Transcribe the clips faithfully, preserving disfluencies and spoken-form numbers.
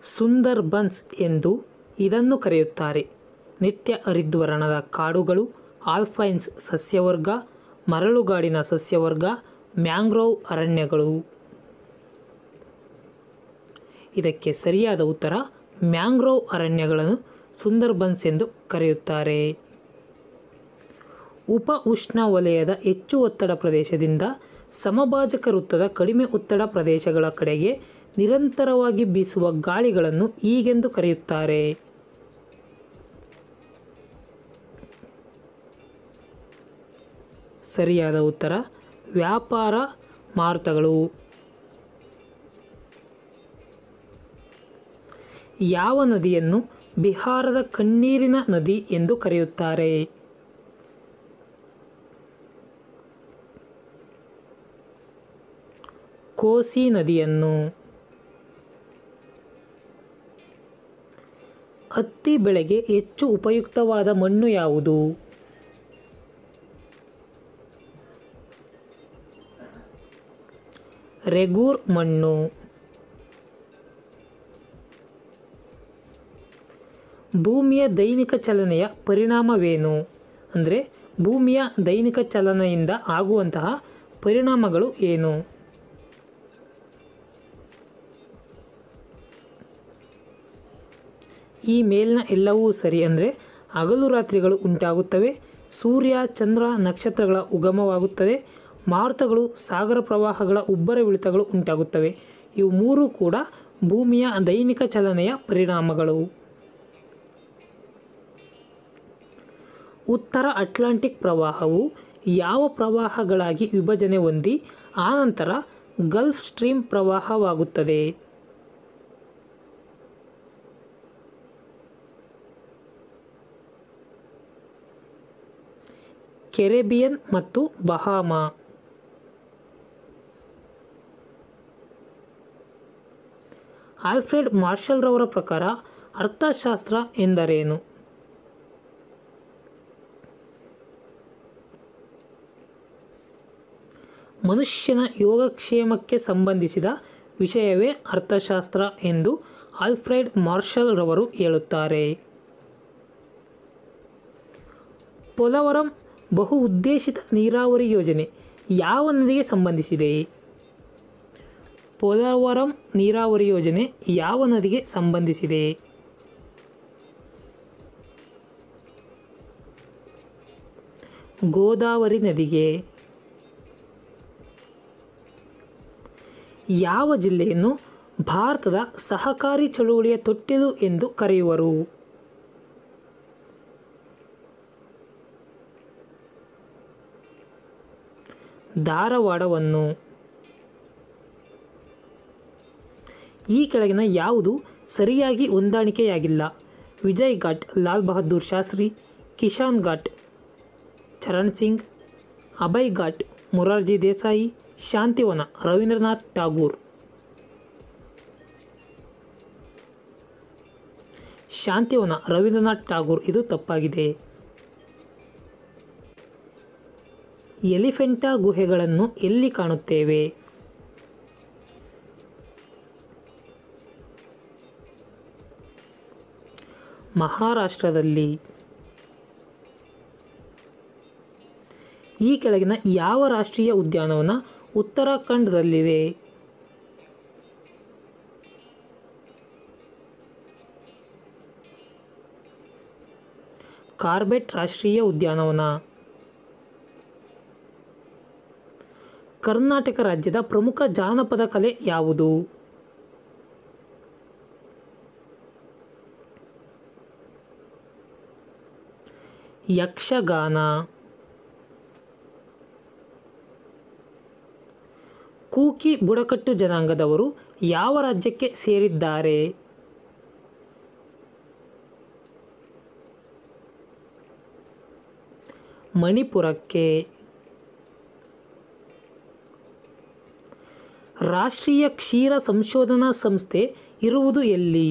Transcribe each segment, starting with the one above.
ಸುಂದರ್ಬನ್ಸ್ ಎಂದು ಇದನ್ನು ಕರೆಯುತ್ತಾರೆ. ನಿತ್ಯ ಹರಿದ್ವರ್ಣದ ಕಾಡುಗಳು, ಆಲ್ಪೈನ್ಸ್ ಸಸ್ಯವರ್ಗ, ಮರಳುಗಾಡಿನ ಸಸ್ಯವರ್ಗ, ಮ್ಯಾಂಗ್ರೋವ್ ಅರಣ್ಯಗಳು. ಇದಕ್ಕೆ ಸರಿಯಾದ ಉತ್ತರ ಮ್ಯಾಂಗ್ರೋವ್ ಅರಣ್ಯಗಳನ್ನು ಸುಂದರ್ಬನ್ಸ್ ಎಂದು ಕರೆಯುತ್ತಾರೆ. ಉಪ ಉಷ್ಣವಲಯದ ಹೆಚ್ಚು ಒತ್ತಡ ಪ್ರದೇಶದಿಂದ ಸಮಭಾಜಕ ವೃತ್ತದ ಕಡಿಮೆ ಒತ್ತಡ ಪ್ರದೇಶಗಳ ಕಡೆಗೆ ನಿರಂತರವಾಗಿ ಬೀಸುವ ಗಾಳಿಗಳನ್ನು ಹೀಗೆಂದು ಕರೆಯುತ್ತಾರೆ. ಸರಿಯಾದ ಉತ್ತರ ವ್ಯಾಪಾರ ಮಾರುತಗಳು. ಯಾವ ನದಿಯನ್ನು ಬಿಹಾರದ ಕಣ್ಣೀರಿನ ನದಿ ಎಂದು ಕರೆಯುತ್ತಾರೆ? ಕೋಸಿ ನದಿಯನ್ನು. ಹತ್ತಿ ಬೆಳೆಗೆ ಹೆಚ್ಚು ಉಪಯುಕ್ತವಾದ ಮಣ್ಣು ಯಾವುದು? ರೆಗೂರ್ ಮಣ್ಣು. ಭೂಮಿಯ ದೈನಿಕ ಚಲನೆಯ ಪರಿಣಾಮವೇನು? ಅಂದರೆ ಭೂಮಿಯ ದೈನಿಕ ಚಲನೆಯಿಂದ ಆಗುವಂತಹ ಪರಿಣಾಮಗಳು ಏನು? ಈ ಮೇಲಿನ ಎಲ್ಲವೂ ಸರಿ. ಅಂದರೆ ಹಗಲು ರಾತ್ರಿಗಳು ಉಂಟಾಗುತ್ತವೆ, ಸೂರ್ಯ ಚಂದ್ರ ನಕ್ಷತ್ರಗಳ ಉಗಮವಾಗುತ್ತದೆ, ಮಾರುತಗಳು ಸಾಗರ ಪ್ರವಾಹಗಳ ಉಬ್ಬರವಿಳಿತಗಳು ಉಂಟಾಗುತ್ತವೆ. ಇವು ಮೂರೂ ಕೂಡ ಭೂಮಿಯ ದೈನಿಕ ಚಲನೆಯ ಪರಿಣಾಮಗಳು. ಉತ್ತರ ಅಟ್ಲಾಂಟಿಕ್ ಪ್ರವಾಹವು ಯಾವ ಪ್ರವಾಹಗಳಾಗಿ ವಿಭಜನೆ ಹೊಂದಿ ಆನಂತರ ಗಲ್ಫ್ ಸ್ಟ್ರೀಮ್ ಪ್ರವಾಹವಾಗುತ್ತದೆ? ಕೆರೆಬಿಯನ್ ಮತ್ತು ಬಹಾಮಾ. ಆಲ್ಫ್ರೆಡ್ ಮಾರ್ಷಲ್ ರವರ ಪ್ರಕಾರ ಅರ್ಥಶಾಸ್ತ್ರ ಎಂದರೇನು? ಮನುಷ್ಯನ ಯೋಗಕ್ಷೇಮಕ್ಕೆ ಸಂಬಂಧಿಸಿದ ವಿಷಯವೇ ಅರ್ಥಶಾಸ್ತ್ರ ಎಂದು ಆಲ್ಫ್ರೆಡ್ ಮಾರ್ಷಲ್ ರವರು ಹೇಳುತ್ತಾರೆ. ಪೋಲವರಂ ಬಹು ಉದ್ದೇಶಿತ ನೀರಾವರಿ ಯೋಜನೆ ಯಾವ ನದಿಗೆ ಸಂಬಂಧಿಸಿದೆ? ಪೋಲವರಂ ನೀರಾವರಿ ಯೋಜನೆ ಯಾವ ನದಿಗೆ ಸಂಬಂಧಿಸಿದೆ? ಗೋದಾವರಿ ನದಿಗೆ. ಯಾವ ಜಿಲ್ಲೆಯನ್ನು ಭಾರತದ ಸಹಕಾರಿ ಚಳುವಳಿಯ ತೊಟ್ಟಿಲು ಎಂದು ಕರೆಯುವರು? ಧಾರವಾಡವನ್ನು. ಈ ಕೆಳಗಿನ ಯಾವುದು ಸರಿಯಾಗಿ ಹೊಂದಾಣಿಕೆಯಾಗಿಲ್ಲ? ವಿಜಯ್ ಘಾಟ್ ಲಾಲ್ ಬಹದ್ದೂರ್ ಶಾಸ್ತ್ರಿ, ಕಿಶಾನ್ ಘಾಟ್ ಚರಣ್ ಸಿಂಗ್, ಅಭಯ್ ಘಾಟ್ ಮೊರಾರ್ಜಿ ದೇಸಾಯಿ, ಶಾಂತಿವನ ರವೀಂದ್ರನಾಥ್ ಟಾಗೂರ್. ಶಾಂತಿವನ ರವೀಂದ್ರನಾಥ್ ಟಾಗೂರ್. ಇದು ತಪ್ಪಾಗಿದೆ. ಎಲಿಫೆಂಟಾ ಗುಹೆಗಳನ್ನು ಎಲ್ಲಿ ಕಾಣುತ್ತೇವೆ? ಮಹಾರಾಷ್ಟ್ರದಲ್ಲಿ. ಈ ಕೆಳಗಿನ ಯಾವ ರಾಷ್ಟ್ರೀಯ ಉದ್ಯಾನವನ ಉತ್ತರಾಖಂಡದಲ್ಲಿದೆ? ಕಾರ್ಬೆಟ್ ರಾಷ್ಟ್ರೀಯ ಉದ್ಯಾನವನ. ಕರ್ನಾಟಕ ರಾಜ್ಯದ ಪ್ರಮುಖ ಜಾನಪದ ಕಲೆ ಯಾವುದು? ಯಕ್ಷಗಾನ. ಕೂಕಿ ಬುಡಕಟ್ಟು ಜನಾಂಗದವರು ಯಾವ ರಾಜ್ಯಕ್ಕೆ ಸೇರಿದ್ದಾರೆ? ಮಣಿಪುರಕ್ಕೆ. ರಾಷ್ಟ್ರೀಯ ಕ್ಷೀರ ಸಂಶೋಧನಾ ಸಂಸ್ಥೆ ಇರುವುದು ಎಲ್ಲಿ?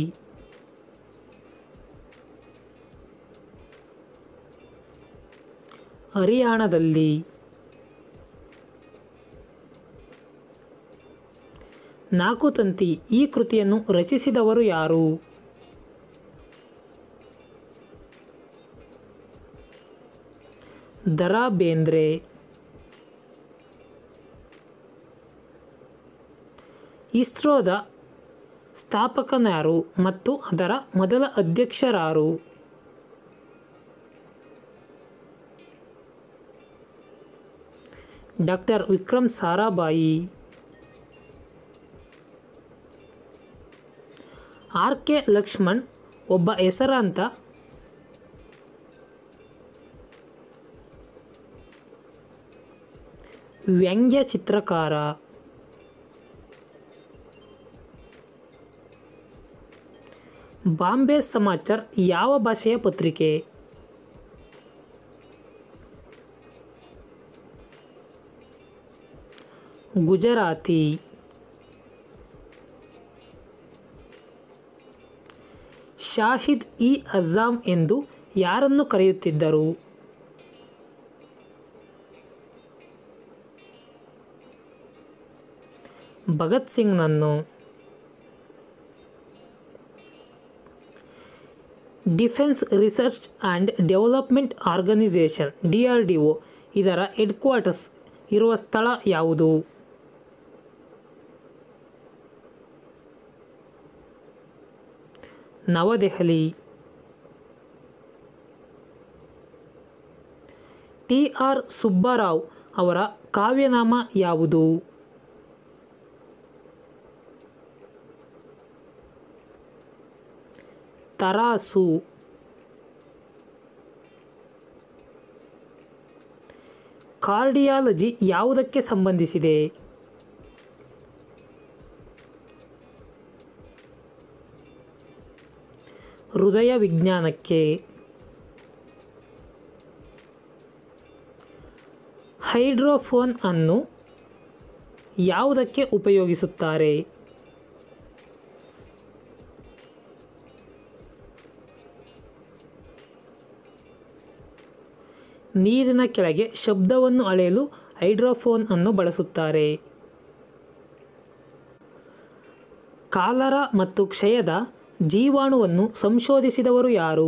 ಹರಿಯಾಣದಲ್ಲಿ. ನಾಲ್ಕು ತಂತಿ ಈ ಕೃತಿಯನ್ನು ರಚಿಸಿದವರು ಯಾರು? ದ ರಾ ಬೇಂದ್ರೆ. ಇಸ್ರೋದ ಸ್ಥಾಪಕನಾರು ಮತ್ತು ಅದರ ಮೊದಲ ಅಧ್ಯಕ್ಷರಾರು? Doctor Vikram Sarabhai. R K Laxman ಒಬ್ಬ ಹೆಸರಾಂತ ವ್ಯಂಗ್ಯ ಚಿತ್ರಕಾರ. ಬಾಂಬೆ ಸಮಾಚಾರ್ ಯಾವ ಭಾಷೆಯ ಪತ್ರಿಕೆ? ಗುಜರಾತಿ. ಶಾಹಿದ್ ಇ ಅಜ್ಜಾಮ್ ಎಂದು ಯಾರನ್ನು ಕರೆಯುತ್ತಿದ್ದರು? ಭಗತ್ ಸಿಂಗ್ನನ್ನು. Defence research and development organisation D R D O ಇದರ ಹೆಡ್ ಕ್ವಾರ್ಟರ್ಸ್ ಇರುವ ಸ್ಥಳ ಯಾವುದು? ನವದೆಹಲಿ. ಟಿ ಆರ್ ಸುಬ್ಬರಾವ್ ಅವರ ಕಾವ್ಯನಾಮ ಯಾವುದು? ತರಾಸು. ಕಾರ್ಡಿಯಾಲಜಿ ಯಾವುದಕ್ಕೆ ಸಂಬಂಧಿಸಿದೆ? ಹೃದಯ ವಿಜ್ಞಾನಕ್ಕೆ. ಹೈಡ್ರೋಫೋನ್ ಅನ್ನು ಯಾವುದಕ್ಕೆ ಉಪಯೋಗಿಸುತ್ತಾರೆ? ನೀರಿನ ಕೆಳಗೆ ಶಬ್ದವನ್ನು ಅಳೆಯಲು ಹೈಡ್ರೋಫೋನ್ ಅನ್ನು ಬಳಸುತ್ತಾರೆ. ಕಾಲರ ಮತ್ತು ಕ್ಷಯದ ಜೀವಾಣುವನ್ನು ಸಂಶೋಧಿಸಿದವರು ಯಾರು?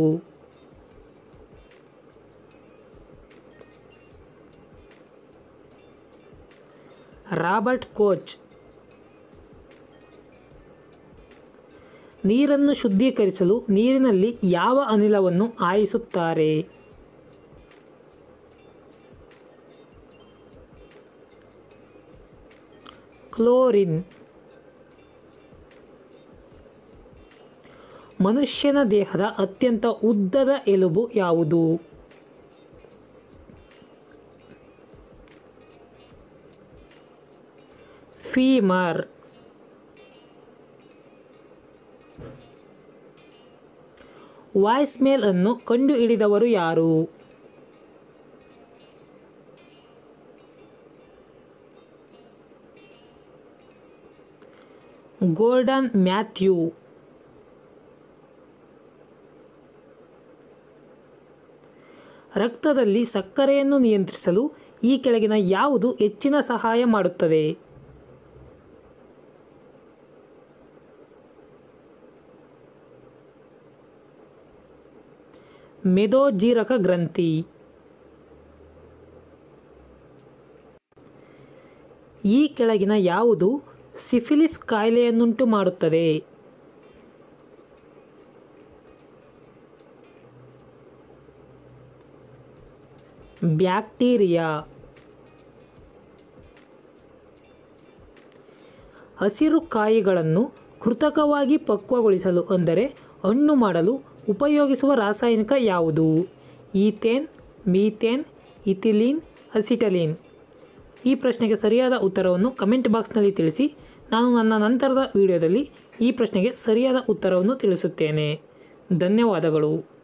Robert Koch. ನೀರನ್ನು ಶುದ್ಧೀಕರಿಸಲು ನೀರಿನಲ್ಲಿ ಯಾವ ಅನಿಲವನ್ನು ಹಾಯಿಸುತ್ತಾರೆ? ಕ್ಲೋರಿನ್. ಮನುಷ್ಯನ ದೇಹದ ಅತ್ಯಂತ ಉದ್ದದ ಎಲುಬು ಯಾವುದು? ಫೀಮರ್. ವಾಯ್ಸ್ಮೇಲ್ ಅನ್ನು ಕಂಡುಹಿಡಿದವರು ಯಾರು? Gordon Matthew. ರಕ್ತದಲ್ಲಿ ಸಕ್ಕರೆಯನ್ನು ನಿಯಂತ್ರಿಸಲು ಈ ಕೆಳಗಿನ ಯಾವುದು ಹೆಚ್ಚಿನ ಸಹಾಯ ಮಾಡುತ್ತದೆ? ಮೇದೋಜೀರಕ ಗ್ರಂಥಿ. ಈ ಕೆಳಗಿನ ಯಾವುದು ಸಿಫಿಲಿಸ್ ಕಾಯಿಲೆಯನ್ನುಂಟು ಮಾಡುತ್ತದೆ? ಬ್ಯಾಕ್ಟೀರಿಯಾ. ಹಸಿರು ಕಾಯಿಗಳನ್ನು ಕೃತಕವಾಗಿ ಪಕ್ವಗೊಳಿಸಲು ಅಂದರೆ ಹಣ್ಣು ಮಾಡಲು ಉಪಯೋಗಿಸುವ ರಾಸಾಯನಿಕ ಯಾವುದು? Ethane, methane, ethylene, acetylene. ಈ ಪ್ರಶ್ನೆಗೆ ಸರಿಯಾದ ಉತ್ತರವನ್ನು ಕಮೆಂಟ್ ಬಾಕ್ಸ್ನಲ್ಲಿ ತಿಳಿಸಿ. ನಾನು ನನ್ನ ನಂತರದ ವಿಡಿಯೋದಲ್ಲಿ ಈ ಪ್ರಶ್ನೆಗೆ ಸರಿಯಾದ ಉತ್ತರವನ್ನು ತಿಳಿಸುತ್ತೇನೆ. ಧನ್ಯವಾದಗಳು.